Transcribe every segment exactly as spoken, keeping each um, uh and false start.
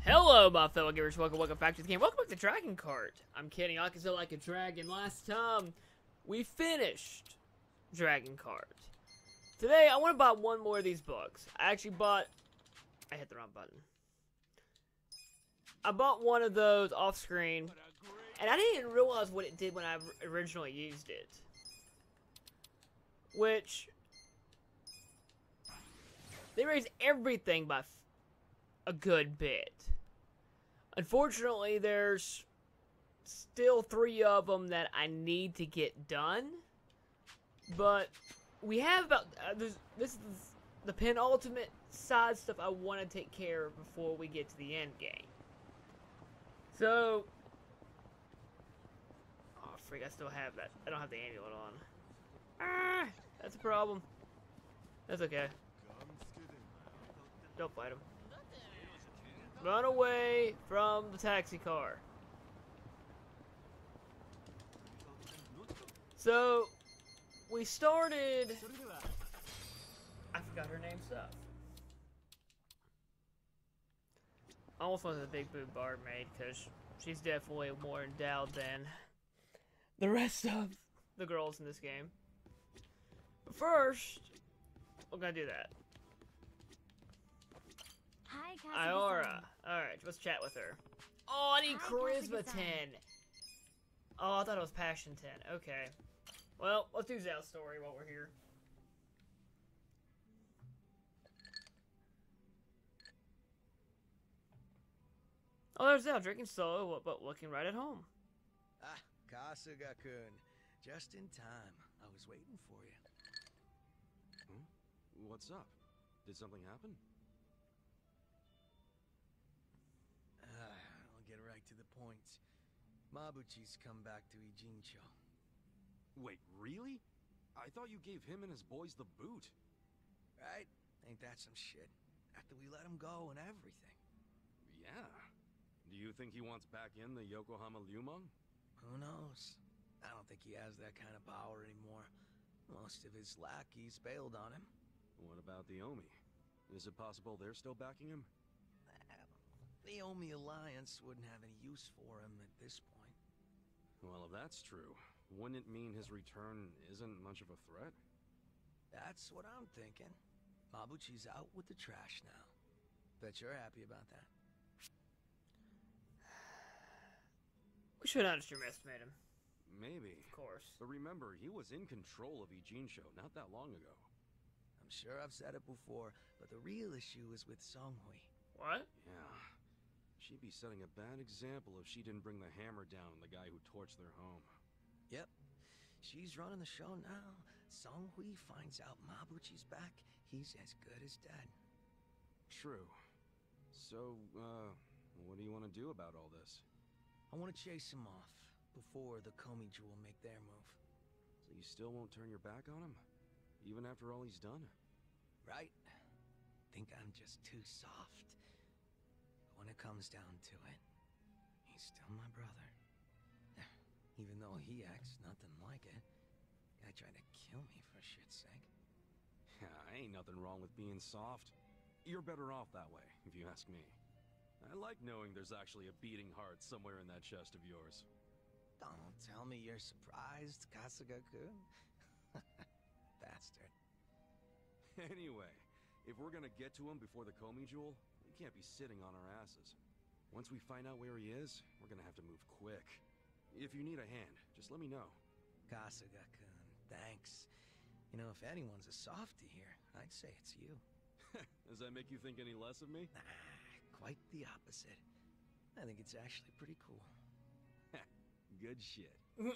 Hello, my fellow gamers. Welcome, welcome back to the game. Welcome back to Dragon Kart. I'm kidding. Yakuza like a dragon. Last time, we finished Dragon Kart. Today, I want to buy one more of these books. I actually bought... I hit the wrong button. I bought one of those off screen, and I didn't even realize what it did when I originally used it. Which... They raised everything by a good bit. Unfortunately, there's still three of them that I need to get done. But we have about... Uh, this, this is the penultimate side stuff I want to take care of before we get to the end game. So... Oh, freak, I still have that. I don't have the amulet on. Ah, that's a problem. That's okay. Don't fight him. Run away from the taxi car. So, we started... I forgot her name stuff. I almost wanted the big boob barmaid, because she's definitely more endowed than the rest of the girls in this game. But first, we're gonna do that. Hi, Iora. Alright, let's chat with her. Oh, I need Hi, Charisma Kasuga-san. ten. Oh, I thought it was Passion ten. Okay. Well, let's do Zhao's story while we're here. Oh, there's Zhao drinking solo, but looking right at home. Ah, Kasuga-kun. Just in time. I was waiting for you. Hmm? What's up? Did something happen? Ah, I'll get right to the point. Mabuchi's come back to Ijincho. Wait, really? I thought you gave him and his boys the boot. Right? Ain't that some shit? After we let him go and everything. Yeah. Do you think he wants back in the Yokohama Lumang? Who knows? I don't think he has that kind of power anymore. Most of his lackeys bailed on him. What about the Omi? Is it possible they're still backing him? The Omi Alliance wouldn't have any use for him at this point. Well, if that's true, wouldn't it mean his return isn't much of a threat? That's what I'm thinking. Mabuchi's out with the trash now. Bet you're happy about that. We should not underestimate him. Maybe. Of course. But remember, he was in control of Ijincho not that long ago. I'm sure I've said it before, but the real issue is with Songhui. What? Yeah. She'd be setting a bad example if she didn't bring the hammer down on the guy who torched their home. Yep. She's running the show now. Songhui finds out Mabuchi's back, he's as good as dead. True. So, uh, what do you want to do about all this? I want to chase him off before the Komi Jewel make their move. So you still won't turn your back on him? Even after all he's done? Right? Think I'm just too soft. But when it comes down to it, he's still my brother. Even though he acts nothing like it. Guy tried to kill me for shit's sake. Yeah, ain't nothing wrong with being soft. You're better off that way, if you ask me. I like knowing there's actually a beating heart somewhere in that chest of yours. Don't tell me you're surprised, Kasuga-kun. Bastard. Anyway, if we're gonna get to him before the Komi Jewel, we can't be sitting on our asses. Once we find out where he is, we're gonna have to move quick. If you need a hand, just let me know. Kasuga-kun, thanks. You know, if anyone's a softie here, I'd say it's you. Does that make you think any less of me? Nah, quite the opposite. I think it's actually pretty cool. Good shit.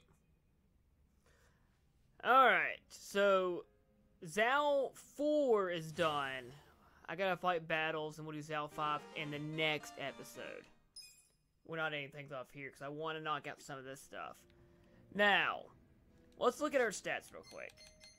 Alright, so Zhao four is done. I gotta fight battles, and we'll do Zhao five in the next episode. We're not ending things off here, because I want to knock out some of this stuff. Now, let's look at our stats real quick.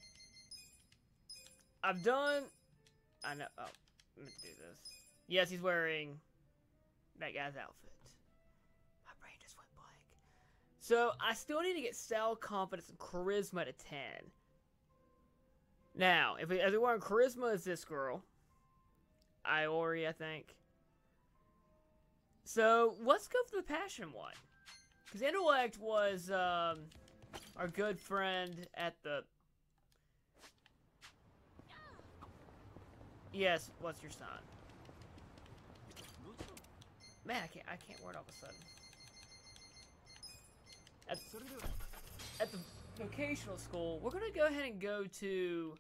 I've done... I know... Oh, let me do this. Yes, he's wearing that guy's outfit. My brain just went blank. So, I still need to get style, confidence, and charisma to ten. Now, if we, as we were on charisma, is this girl. Iori, I think. So, let's go for the passion one. Because intellect was, um, our good friend at the... Yes, what's your sign? Man, I can't, I can't word all of a sudden. At, at the vocational school, we're gonna go ahead and go to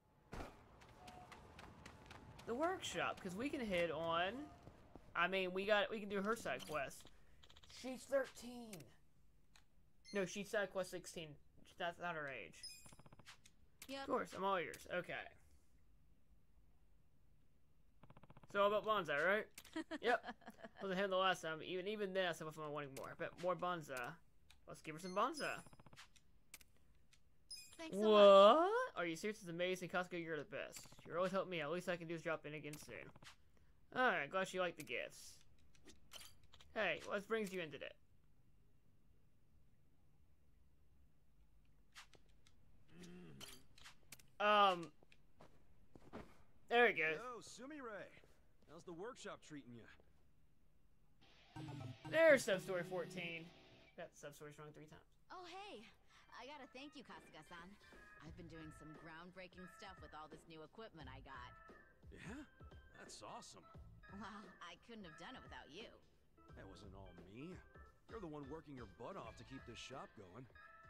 the workshop, because we can hit on... I mean, we got, we can do her side quest. She's thirteen. No, she's side quest sixteen. That's not her age. Yep. Of course, I'm all yours. Okay. So all about bonsai, right? Yep. Wasn't him the last time, but even even then I said I'm wanting more. But more bonsai. Let's give her some bonsai. Thanks so much. What? Are you serious? It's amazing. Costco, you're the best. You're always helping me out. At least I can do is drop in again soon. Alright, glad you like the gifts. Hey, what brings you in today? Um, there we go. Yo, Sumire. How's the workshop treating you? There's Substory fourteen. Got Substories wrong three times. Oh, hey. I gotta thank you, Kasuga-san. I've been doing some groundbreaking stuff with all this new equipment I got. Yeah? That's awesome. Well, I couldn't have done it without you. That wasn't all me. You're the one working your butt off to keep this shop going.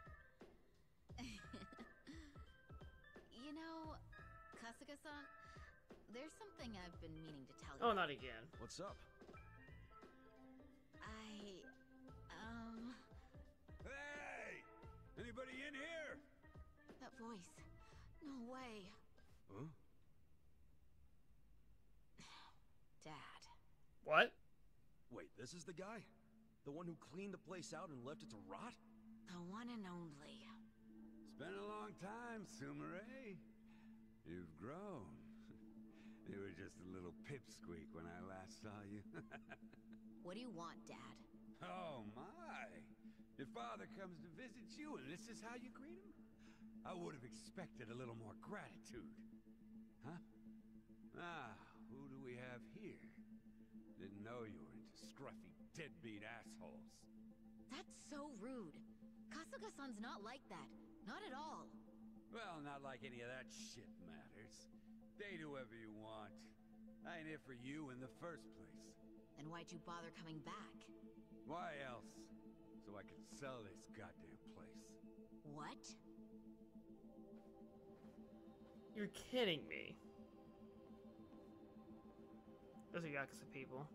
You know, Kasuga-san, there's something I've been meaning to tell you. Oh, not again. What's up? I, um... Hey! Anybody in here? That voice. No way. Huh? Dad. What? Wait, this is the guy? The one who cleaned the place out and left it to rot? The one and only. It's been a long time, Sumire. You've grown. You were just a little pipsqueak when I last saw you. What do you want, Dad? Oh my! Your father comes to visit you and this is how you greet him? I would have expected a little more gratitude. Huh? Ah, who do we have here? Didn't know you were into scruffy, deadbeat assholes. That's so rude. Kasuga-san's not like that. Not at all. Well, not like any of that shit matters. Date whoever you want. I ain't here for you in the first place. Then why'd you bother coming back? Why else? So I can sell this goddamn place. What? You're kidding me. Those are Yakuza people.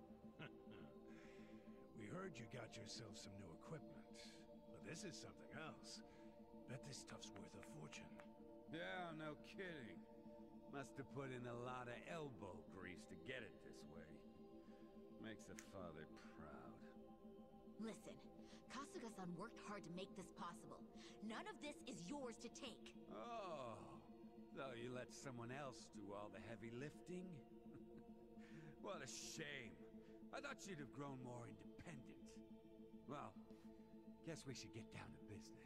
We heard you got yourself some new equipment, but this is something else. Bet this stuff's worth a fortune. Yeah, no kidding. Must have put in a lot of elbow grease to get it this way. Makes a father proud. Listen, Kasuga-san worked hard to make this possible. None of this is yours to take. Oh, so you let someone else do all the heavy lifting? What a shame. I thought you'd have grown more independent. Well, guess we should get down to business.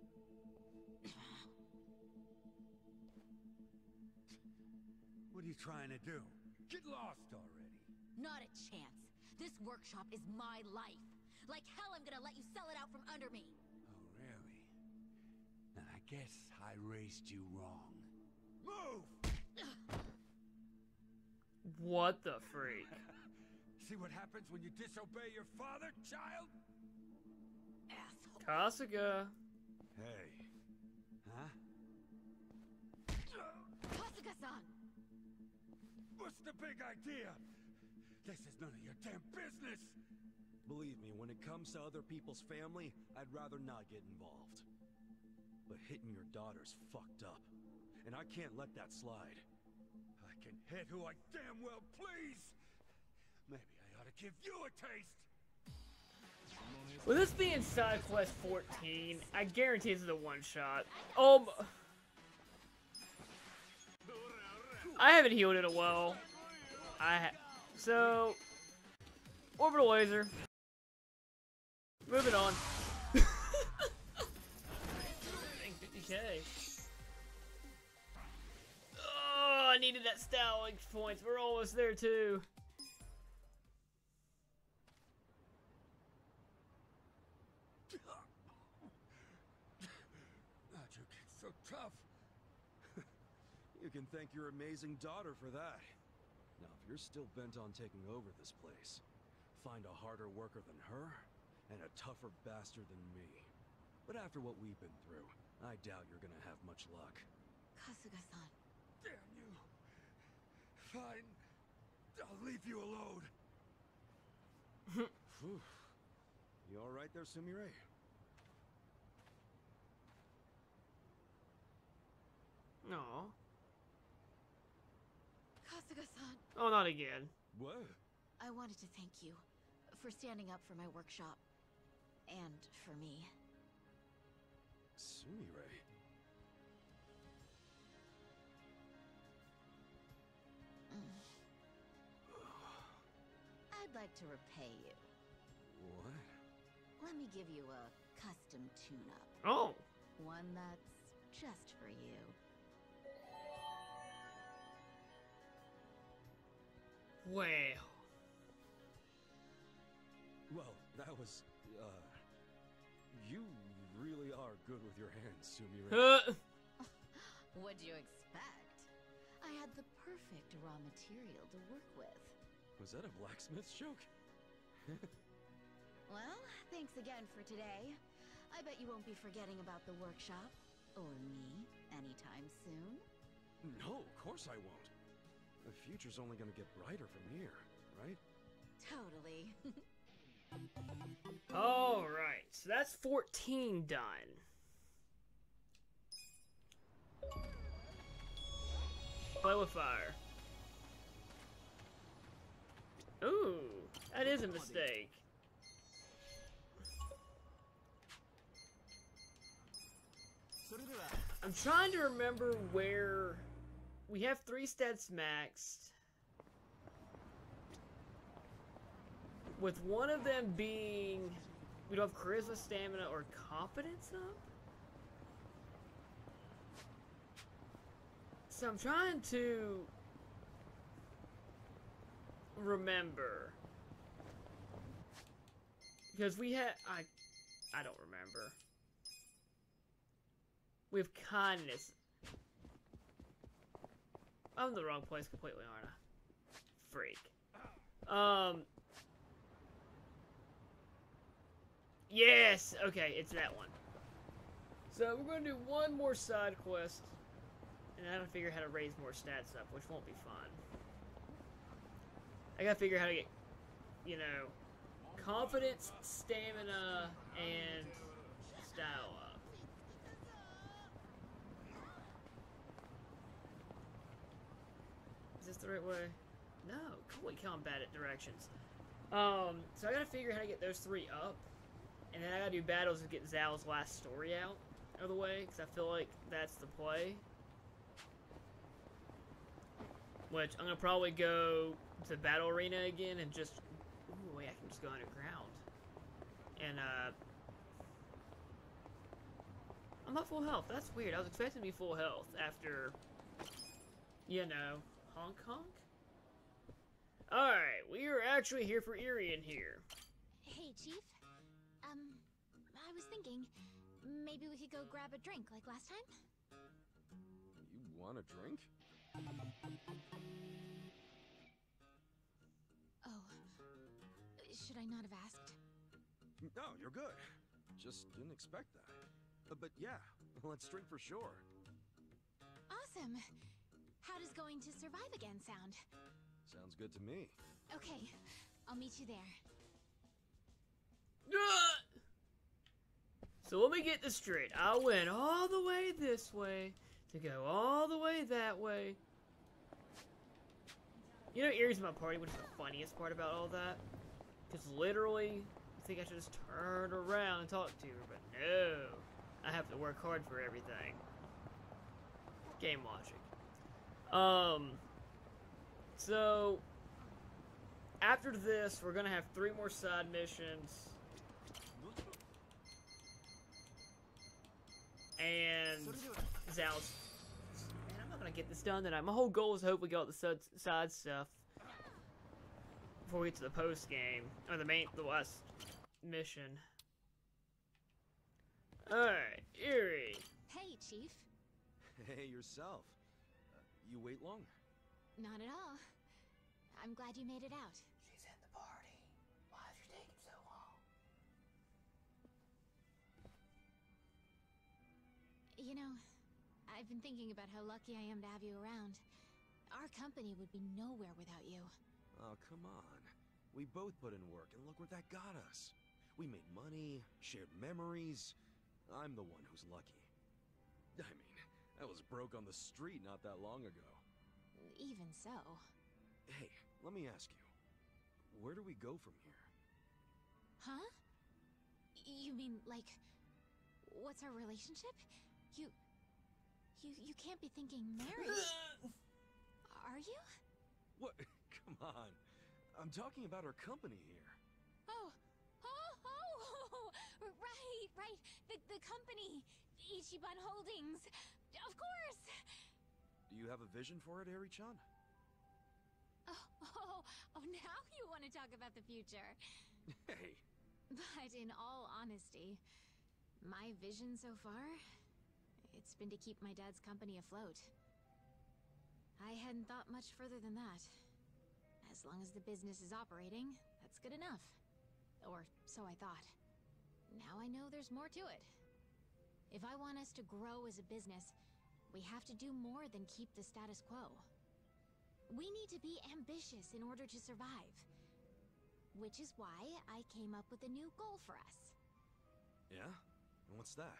What are you trying to do? Get lost already. Not a chance. This workshop is my life. Like hell I'm gonna let you sell it out from under me. Oh, really? Then I guess I raised you wrong. Move! What the freak? See what happens when you disobey your father, child? Asshole. Kasuga. Hey. Huh? Kasuga-san! What's the big idea? This is none of your damn business! Believe me, when it comes to other people's family, I'd rather not get involved. But hitting your daughter's fucked up. And I can't let that slide. I can hit who I damn well please! Maybe I ought to give you a taste! With this being side quest fourteen, I guarantee this is a one shot. Um, I haven't healed in a while. I ha so orbital laser. Moving on. fifty K. Oh, I needed that style points. We're almost there too. tough. You can thank your amazing daughter for that. Now, if you're still bent on taking over this place, find a harder worker than her and a tougher bastard than me. But after what we've been through, I doubt you're gonna have much luck. Kasuga-san. Damn you. Fine. I'll leave you alone. Phew. You all right there, Sumire? No. Kasuga-san. Oh, not again. What? I wanted to thank you for standing up for my workshop. And for me. Sumire? Mm. I'd like to repay you. What? Let me give you a custom tune-up. Oh. One that's just for you. Well. Well, that was, uh... You really are good with your hands, Sumire. Huh. What'd you expect? I had the perfect raw material to work with. Was that a blacksmith's joke? Well, thanks again for today. I bet you won't be forgetting about the workshop, or me, anytime soon. No, of course I won't. The future's only gonna get brighter from here, right? Totally. Alright, so that's fourteen done. Play with fire. Ooh, that is a mistake. I'm trying to remember where we have three stats maxed, with one of them being we don't have charisma, stamina, or competence up. So I'm trying to remember, because we had I I don't remember. We have kindness. I'm in the wrong place completely, aren't I? Freak. Um. Yes! Okay, it's that one. So we're gonna do one more side quest. And I gotta figure out how to raise more stats up, which won't be fun. I gotta figure out how to get, you know, confidence, stamina, and style up. Is this the right way? No, complete combatant directions. Um, so I gotta figure out how to get those three up. And then I gotta do battles to get Zhao's last story out of the way, because I feel like that's the play. Which, I'm gonna probably go to the battle arena again and just... Ooh, wait, I can just go underground. And, uh... I'm not full health. That's weird. I was expecting to be full health after... You know, honk honk? Alright, we are actually here for Irian here. Hey, Chief. Um, I was thinking, maybe we could go grab a drink like last time? You want a drink? Oh, should I not have asked? No, you're good. Just didn't expect that. Uh, but yeah, let's drink for sure. Awesome. How does going to survive again sound? Sounds good to me. Okay, I'll meet you there. So let me get this straight. I went all the way this way to go all the way that way. You know, Erie's my party, which is the funniest part about all that. Because literally, you think I should just turn around and talk to her, but no. I have to work hard for everything. Game logic. Um, so, after this, we're gonna have three more side missions. And Zhao's... Man, I'm not gonna get this done tonight. My whole goal is to hopefully get all the side, side stuff before we get to the post game, or the main, the last mission. Alright, Erie. Hey, Chief. Hey, yourself. Uh, you wait long? Not at all. I'm glad you made it out. She's in the party. Why is she taking so long? You know, I've been thinking about how lucky I am to have you around. Our company would be nowhere without you. Oh, come on. We both put in work, and look where that got us. We made money, shared memories. I'm the one who's lucky. I mean, I was broke on the street not that long ago. Even so. Hey, let me ask you. Where do we go from here? Huh? You mean, like, what's our relationship? You... You, you can't be thinking marriage. Are you? What? Come on. I'm talking about our company here. Oh, oh, oh, right, right. The, the company, Ichiban Holdings. Of course. Do you have a vision for it, Eri-chan? Oh, oh, oh, now you want to talk about the future. Hey. But in all honesty, my vision so far, it's been to keep my dad's company afloat. I hadn't thought much further than that. As long as the business is operating, that's good enough. Or so I thought. Now I know there's more to it. If I want us to grow as a business, we have to do more than keep the status quo. We need to be ambitious in order to survive. Which is why I came up with a new goal for us. Yeah? And what's that?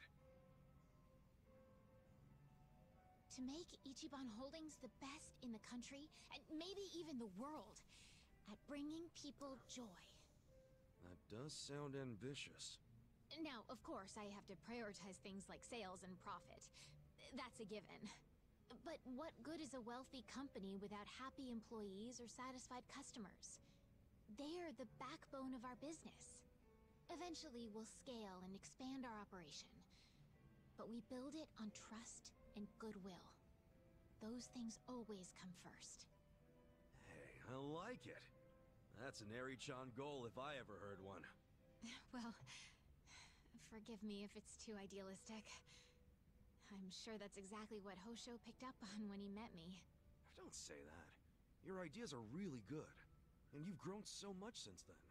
To make Ichiban Holdings the best in the country, and maybe even the world, at bringing people joy. That does sound ambitious. Now, of course, I have to prioritize things like sales and profit. That's a given. But what good is a wealthy company without happy employees or satisfied customers? They're the backbone of our business. Eventually, we'll scale and expand our operation. But we build it on trust and goodwill. Those things always come first. Hey, I like it. That's an Eri-chan goal if I ever heard one. Well, forgive me if it's too idealistic. I'm sure that's exactly what Hosho picked up on when he met me. Don't say that. Your ideas are really good. And you've grown so much since then.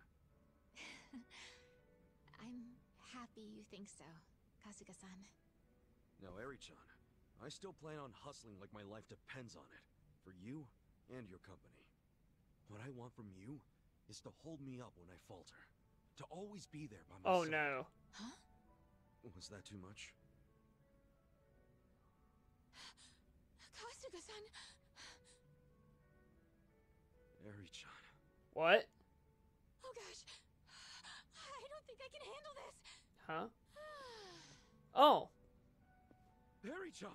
I'm happy you think so, Kasuga-san. Now, Eri-chan, I still plan on hustling like my life depends on it. For you and your company. What I want from you is to hold me up when I falter. To always be there by my Oh side. no. Huh? Was that too much? Kasuga-san! Eri-chan. What? Oh gosh! I don't think I can handle this! Huh? Oh. Eri-chan!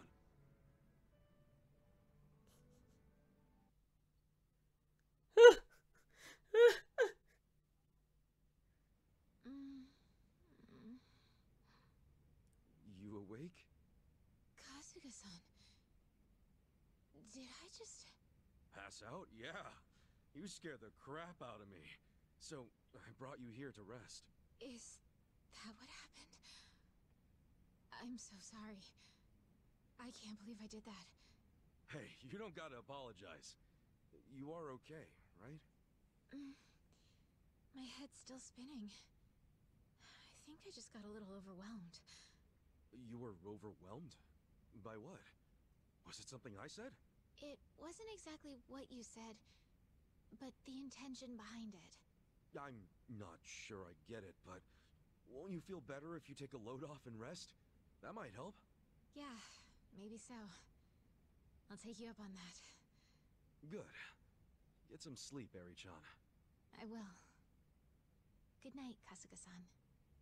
You awake? Kasuga-san. Did I just... Pass out? Yeah. You scared the crap out of me. So, I brought you here to rest. Is that what happened? I'm so sorry. I can't believe I did that. Hey, you don't gotta apologize. You are okay, right? Mm. My head's still spinning. I think I just got a little overwhelmed. You were overwhelmed? By what? Was it something I said? It wasn't exactly what you said, but the intention behind it. I'm not sure I get it, but won't you feel better if you take a load off and rest? That might help. Yeah, maybe so. I'll take you up on that. Good. Get some sleep, Eri-chan. I will. Good night, Kasuga-san.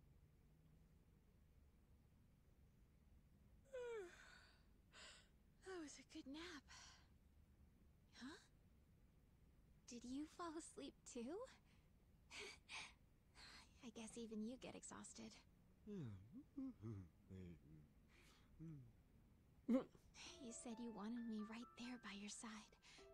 That was a good nap. Huh? Did you fall asleep too? I guess even you get exhausted. You said you wanted me right there by your side.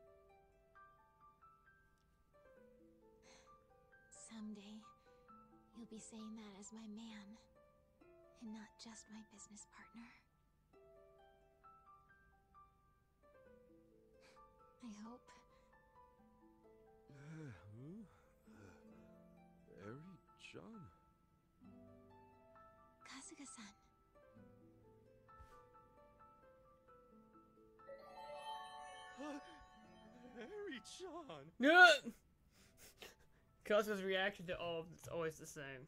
Someday, you'll be saying that as my man, and not just my business partner. I hope. Uh, who? Uh, Eri-chan? Kasuga-san. Eri-chan! Yeah. Kasuga's reaction to all of it's always the same.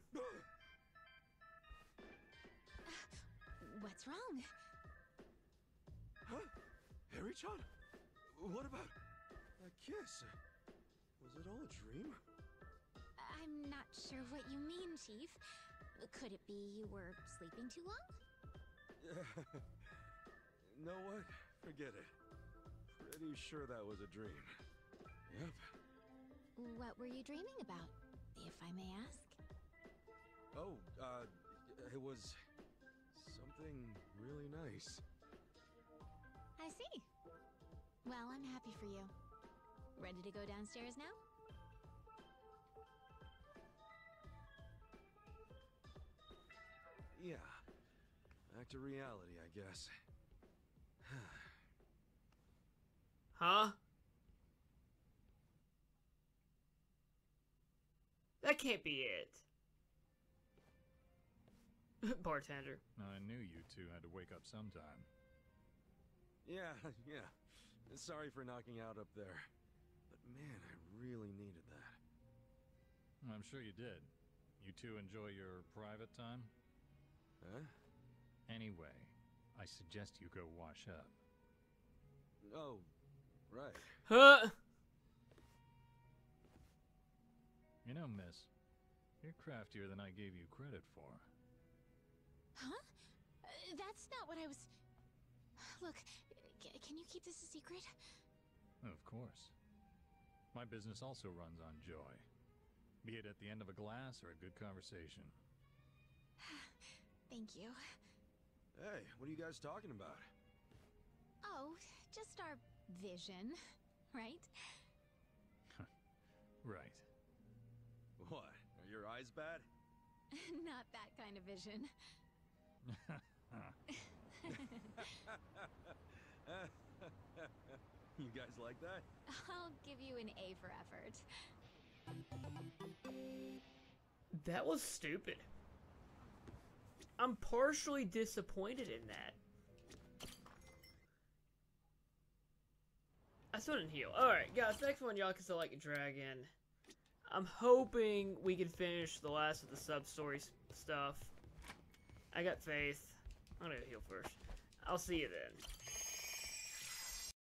What's wrong? Huh? Eri-chan? What about that kiss? Was it all a dream? I'm not sure what you mean, Chief. Could it be you were sleeping too long? Know what? Forget it. Pretty sure that was a dream. Yep. What were you dreaming about, if I may ask? Oh, uh, it was something really nice. I see. Well, I'm happy for you. Ready to go downstairs now? Yeah. Back to reality, I guess. Huh? That can't be it. Bartender. I knew you two had to wake up sometime. Yeah, yeah. Sorry for knocking out up there. But man, I really needed that. I'm sure you did. You two enjoy your private time? Huh? Anyway, I suggest you go wash up. Oh, right. Huh? You know, miss, you're craftier than I gave you credit for. Huh? Uh, that's not what I was... Look, c can you keep this a secret? Of course. My business also runs on joy. Be it at the end of a glass or a good conversation. Thank you. Hey, what are you guys talking about? Oh, just our vision, right? Right. What? Are your eyes bad? Not that kind of vision. You guys like that? I'll give you an A for effort. That was stupid. I'm partially disappointed in that. I still didn't heal. Alright, guys, next one, Yakuza Like a Dragon. I'm hoping we can finish the last of the sub-story stuff. I got faith. I'm gonna heal first. I'll see you then.